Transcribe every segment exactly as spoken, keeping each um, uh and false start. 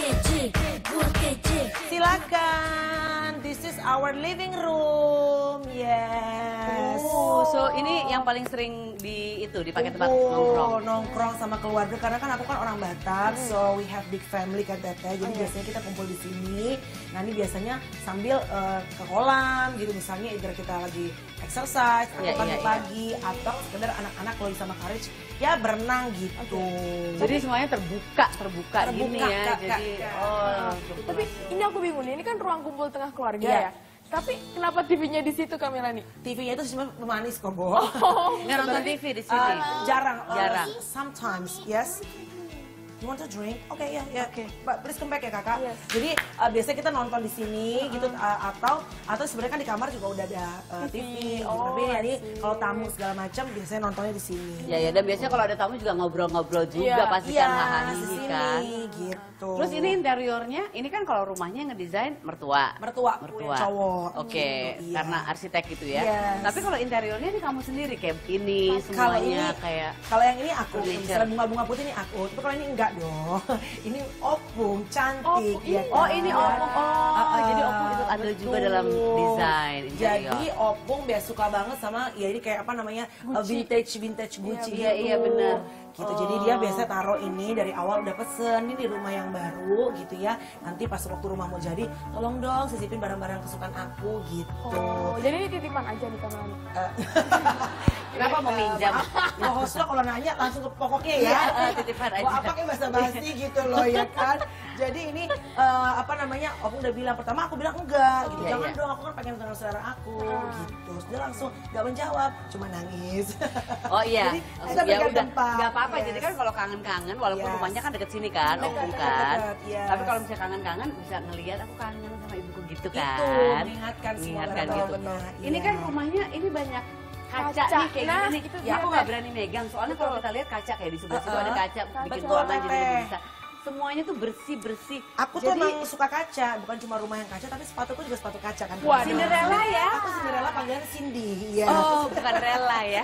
Silakan, this is our living room. Yes. Oh, so ini yang paling sering di itu dipakai tempat nongkrong. Nongkrong sama keluarga karena kan aku kan orang Batak, hmm. so we have big family kan Teteh. Jadi oh, biasanya kita kumpul di sini. Nah ini biasanya sambil uh, ke kolam gitu, misalnya either kita lagi exercise atau yeah, pagi-pagi yeah, yeah. atau sekedar anak-anak Chloe sama Courage ya berenang gitu. Okay. Jadi semuanya terbuka, terbuka, terbuka gini ya. Kak, jadi kak, oh. Tapi ini aku bingung nih, ini kan ruang kumpul tengah keluarga yeah. ya. Tapi kenapa T V-nya di situ Kak Melani? T V-nya itu cuma pemanis kok, Bo. Oh, nggak nonton T V di sini? Uh, jarang. Jarang. Uh, sometimes, yes. You want to drink? Oke, okay, ya, yeah, ya. Yeah. Okay. But please come back ya kakak. Yes. Jadi uh, biasanya kita nonton di sini uh-huh. gitu uh, atau atau sebenarnya kan di kamar juga udah ada uh, T V. Oh, tapi jadi kalau tamu segala macam biasanya nontonnya di sini. Ya ya, dan biasanya kalau ada tamu juga ngobrol-ngobrol juga yeah. pasti yeah, kan hahaha kan. Gitu. Terus ini interiornya, ini kan kalau rumahnya ngedesain mertua. Mertua, mertua. Cowok. Oke, okay. gitu, iya. Karena arsitek gitu ya. Yes. Tapi kalau interiornya ini kamu sendiri kayak ini kalau semuanya ini, kayak. Kalau yang ini aku, furniture. Misalnya bunga-bunga putih ini aku. Tapi kalau ini enggak dong. Ini opung, cantik. Oh, ya kan? oh ini opung. Oh, uh, uh, jadi opung itu ada betul. juga dalam desain interior. Jadi opung biasa suka banget sama ya ini kayak apa namanya uh, vintage vintage Gucci iya, gitu. Iya benar. Gitu. Oh. Jadi dia biasa taruh ini dari awal udah pesen ini di rumah yang baru gitu ya. Nanti pas waktu rumah mau jadi, tolong dong sisipin barang-barang kesukaan aku gitu. Oh, jadi ini titipan aja nih Kak Melani. Uh, Kenapa mau minjam? Nah, hostnya kalau nanya langsung ke pokoknya ya. Uh, titipan aja. Wah, apa kayak basa-basi gitu loh ya kan. Jadi ini uh, apa namanya? Opung udah bilang pertama aku bilang enggak gitu. Yeah, Jangan yeah. dong aku kan pengen dengan saudara aku gitu. Terus dia langsung gak menjawab, cuma nangis. Oh iya. Jadi kita ya berikan udah. tempat. Gak apa-apa. Yes. Jadi kan kalau kangen-kangen walaupun Yes. rumahnya kan deket sini kan, Dekat, Opung dekat, kan. dekat, yes. Tapi kalau misalnya kangen-kangen bisa ngelihat aku kangen sama ibuku gitu kan. Itu mengingatkan semua mengingatkan benar, gitu. benar, Ini iya. kan rumahnya ini banyak kaca, Kaca. nih kayak Nah, gini itu nih. dia, Aku Teh. nggak berani megang soalnya kalau kita lihat kaca kayak di sebelah situ Uh-uh. ada kaca bikin Betul, ruangan jadi Teteh. lebih bisa. Semuanya tuh bersih-bersih. Aku tuh Jadi, emang suka kaca, bukan cuma rumah yang kaca, tapi sepatuku juga sepatu kaca kan. Wah, Cinderella ya? Aku Cinderella panggilan Cindy, iya. Oh, bukan rela ya.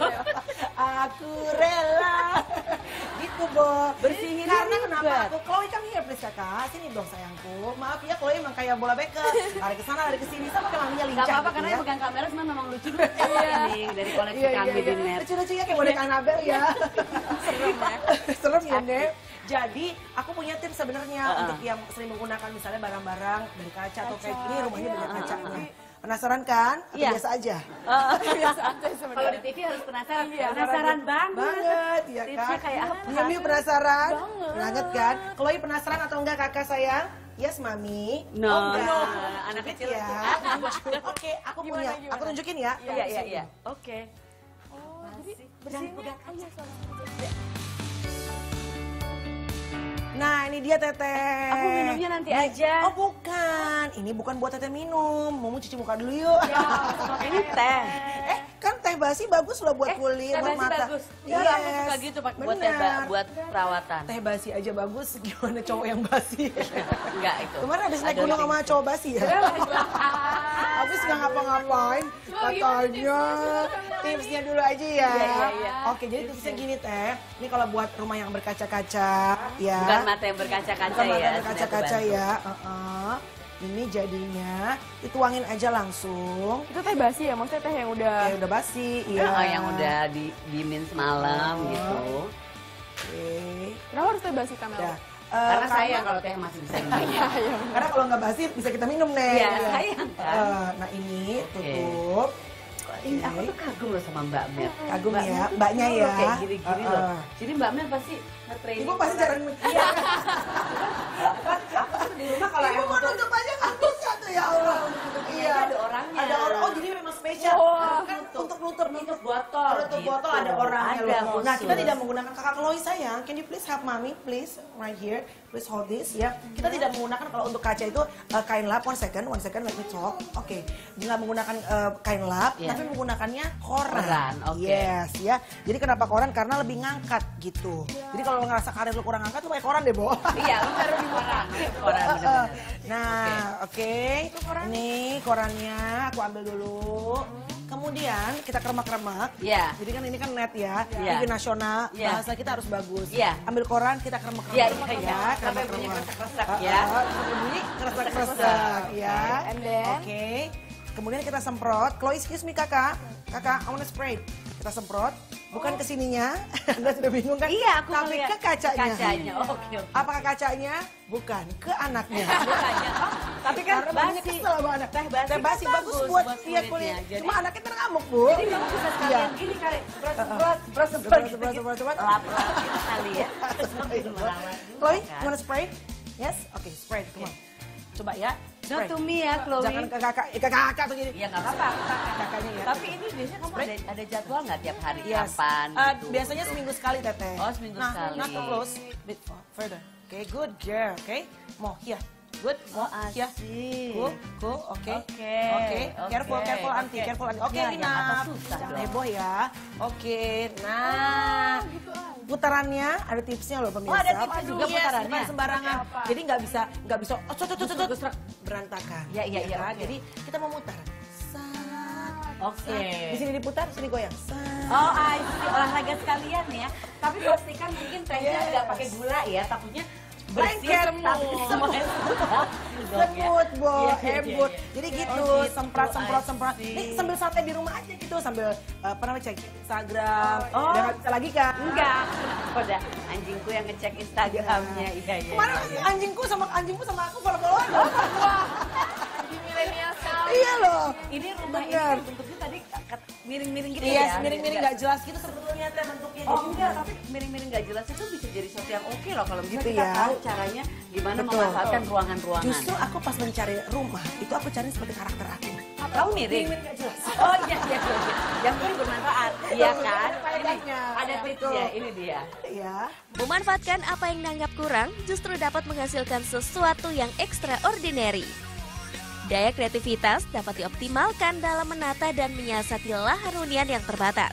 Aku rela. Gitu, Bo. Bersihin Karena juga. kenapa aku, Chloe come here please kakak, sini dong sayangku. Maaf ya, Chloe emang kayak bola bekel. Lari ke sana, lari ke sini, sama kayak maminya lincah. Gak apa-apa gitu karena ya. yang pegang kamera cuma memang lucu-lucu ini dari koleksi Iya, kami iya, di iya. net. Lucu-lucu ya kayak boneka Annabel ya. Serem ya. Serem ya, Nek. Jadi aku punya tips sebenarnya Uh-uh. untuk yang sering menggunakan misalnya barang-barang dari kaca, atau kayak Kaca, gini rumahnya iya. banyak kacanya. Penasaran kan? Atau Iya. biasa aja? Biasa aja Kalau sebenarnya. di T V harus penasaran. Iya, penasaran banget. Banget, ya Tipsnya kan? kayak apa? Mami penasaran? Banget. Banget kan? Chloe penasaran atau enggak kakak sayang? Yes, Mami. No, Oh, enggak. no. Anak Sedikit kecil. ya. Oke, aku Gimana, punya. gimana? Aku tunjukin ya. Iya, iya, iya. Oke. Oh, jadi Masih. bersihinnya aja sama Nah, ini dia Teteh. Aku minumnya nanti Nih. aja. Oh, bukan. Ini bukan buat Teteh minum. Mau cuci muka dulu yuk. Ya, ini teh. Eh, kan teh basi bagus loh buat Eh, kulit, teh buat basi mata. bagus. Yes. Iya, aku suka gitu pak buat teh ba- Benar. buat perawatan. Teh basi aja bagus, gimana cowok yang basi? Enggak itu. Kemarin habis naik Ada gunung link. sama cowok basi ya? Habis nggak ngapa-ngapain, katanya. Tipsnya dulu aja ya. Iya, iya, iya. Oke, jadi tipsnya gini Teh. Ini kalau buat rumah yang berkaca-kaca, ya. Bukan mata yang berkaca-kaca Bukan mata ya. yang berkaca-kaca sudah aku ya. Uh-uh. Ini jadinya dituangin aja langsung. Itu teh basi ya? Maksudnya teh yang udah... Ya udah basi, bantu. iya. Oh, yang udah di dimin semalam Oh. gitu. Oke. Kenapa harus teh basi Kamel? Ya. Eh, Karena sayang kalau teh masih bisa diminum. Iya, Karena kalau nggak basi bisa kita minum nih. Iya, sayang kan. Eh, nah ini tutup. Ini aku tuh kagum loh sama Mbak Mel. Kagum Mbak ya, Mel tuh mbaknya dulu ya. Kayak gini-gini Uh-uh. loh. Jadi Mbak Mel pasti nge-training. Ibu pasti jarang Iya. Aku tuh di rumah kalau Ibu emang mau tutup aja nggak bisa tuh ya Allah. Iya. Ada orangnya. Ada orang. Oh jadi memang spesial. Oh, Kan untuk nutup Nutup botol. Nutup gitu. botol ada orangnya Ada loh. Nah kita khusus. tidak menggunakan kakak Chloe sayang. Can you please help mommy please right here. Please hold this ya. Kita tidak menggunakan kalau untuk kaca itu uh, kain lap. One second, one second let me talk. Oke. Okay. Nggak menggunakan uh, kain lap, Yeah. tapi menggunakannya koran. Koran, oke. Yes ya. Jadi kenapa koran? Karena lebih ngangkat gitu. Jadi kalau lo ngerasa karir lo kurang ngangkat, lo pakai koran deh, Bo. Iya, lu taruh di koran. Koran Uh, uh, bener-bener. Nah, oke. Ini korannya aku ambil dulu. Kemudian kita keremak-keremak. Iya. Jadi kan ini kan net ya, Iya. T V nasional, Iya. bahasa kita harus bagus. Iya. Ambil koran, kita keremak-keremak Iya, ya, iya, iya. Sampai bunyi keremak-keremak. kresek-kresek Ah, ya. ah, sampai bunyi kresek-kresek ya. And then? Oke. Kemudian kita semprot. Chloe, excuse me kakak. Kakak, I wanna spray. Kita semprot. Bukan ke sininya. Anda sudah bingung kan? Iya, aku Tapi ngeliat ke kacanya. kacanya. Oh, oke, oke. Apakah kacanya? Bukan, ke anaknya. Bukannya. Oh, tapi kan Karena banyak basi. kesel sama anak. Teh basi Teh kan basi bagus bagus buat buat iya kulitnya. kulit. Jadi- Cuma anaknya tergamuk, Bu. Jadi kamu bisa sekalian gini kali. Semprot, semprot, semprot, semprot. Semprot, semprot, semprot, semprot. Lap-lap gitu kali ya. Sambil merawat juga, Chloe, kan. you wanna spray? Yes? Oke, spray. Come on. Coba ya. Not Spray. to me ya, Chloe. Jangan ke kakak, eh, ke kakak tuh gini. Ya nggak apa-apa. Kakaknya ya. Tapi ini biasanya kamu ada, ada jadwal nggak tiap hari? Yes. Kapan? Uh, gitu? biasanya seminggu sekali, Teteh. Oh, seminggu nah, sekali. Not too close. Bit further. Okay, good girl. Okay. More here. Good. Oh, Here. asik. Cool, cool, oke. Oke, Oke, careful, oke, careful anti, oke. careful anti. Oke, Ya, Lina. yang atas susah Jangan dong. heboh ya. Oke, nah. Putarannya ada tipsnya loh pemirsa. Oh, ada tipsnya juga Yes, putarannya. bukan sembarangan. Apa? Jadi nggak bisa nggak bisa oh, cocok cocok cocok berantakan. Ya, iya, iya, kan? oke. Jadi kita memutar. Sat. Oke. Di sini diputar, sini goyang. Sat. Oh, I see. Olahraga sekalian ya. Tapi pastikan mungkin tehnya Yes. nggak pakai gula ya. Takutnya bersih Lengket. tapi semuanya sedap. Semut, Bo, Iya, iya, iya, embut. iya. Jadi Oh, gitu, gitu. semprot, semprot, I semprot. see. Ini sambil santai di rumah aja gitu, sambil uh, apa namanya cek Instagram. Oh. Udah nggak bisa lagi kan? Enggak. Udah anjingku yang ngecek Instagramnya. Iya, iya. Kemarin iya. anjingku sama anjingku sama aku follow-followan. Di milenial sekali. Iya loh. Ini rumah ini Bener. kan bentuknya tadi kat- miring-miring gitu Iya, ya. miring-miring nggak jelas gitu sebetulnya teh bentuknya. Oh Jadi enggak, tapi miring-miring nggak jelas itu bisa jadi sesuatu yang oke loh kalau misalnya Gitu kita ya. tahu caranya gimana Betul. memanfaatkan ruangan-ruangan. Justru aku pas mencari rumah, itu aku cari seperti karakter aku. Kamu miring? Miring nggak jelas. Oh iya iya iya. iya. Yang penting bermanfaat. Iya kan? Ada faedahnya. Ini, ada tipsnya. Ini dia. Iya. Memanfaatkan apa yang dianggap kurang justru dapat menghasilkan sesuatu yang extraordinary. Daya kreativitas dapat dioptimalkan dalam menata dan menyiasati lahan hunian yang terbatas.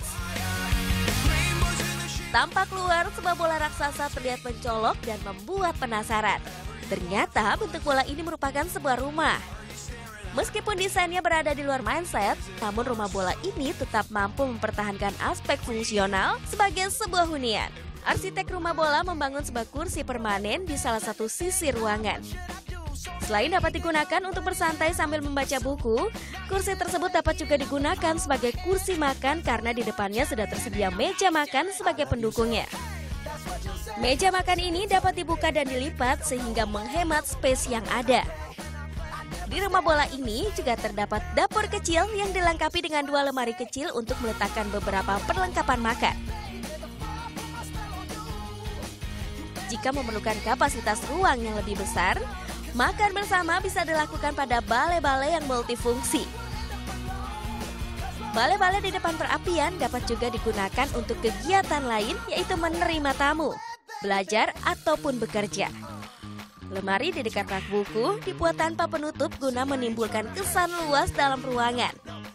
Tampak luar, sebuah bola raksasa terlihat mencolok dan membuat penasaran. Ternyata bentuk bola ini merupakan sebuah rumah. Meskipun desainnya berada di luar mindset, namun rumah bola ini tetap mampu mempertahankan aspek fungsional sebagai sebuah hunian. Arsitek rumah bola membangun sebuah kursi permanen di salah satu sisi ruangan. Selain dapat digunakan untuk bersantai sambil membaca buku, kursi tersebut dapat juga digunakan sebagai kursi makan karena di depannya sudah tersedia meja makan sebagai pendukungnya. Meja makan ini dapat dibuka dan dilipat sehingga menghemat space yang ada. Di rumah bola ini juga terdapat dapur kecil yang dilengkapi dengan dua lemari kecil untuk meletakkan beberapa perlengkapan makan. Jika memerlukan kapasitas ruang yang lebih besar, makan bersama bisa dilakukan pada balai-balai yang multifungsi. Balai-balai di depan perapian dapat juga digunakan untuk kegiatan lain, yaitu menerima tamu, belajar, ataupun bekerja. Lemari di dekat rak buku dibuat tanpa penutup guna menimbulkan kesan luas dalam ruangan.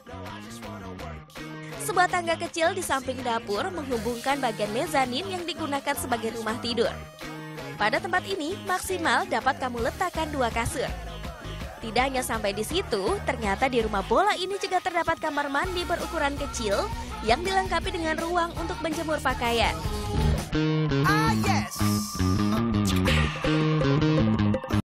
Sebuah tangga kecil di samping dapur menghubungkan bagian mezanin yang digunakan sebagai rumah tidur. Pada tempat ini, maksimal dapat kamu letakkan dua kasur. Tidak hanya sampai di situ, ternyata di rumah bola ini juga terdapat kamar mandi berukuran kecil yang dilengkapi dengan ruang untuk menjemur pakaian. Ah, yes.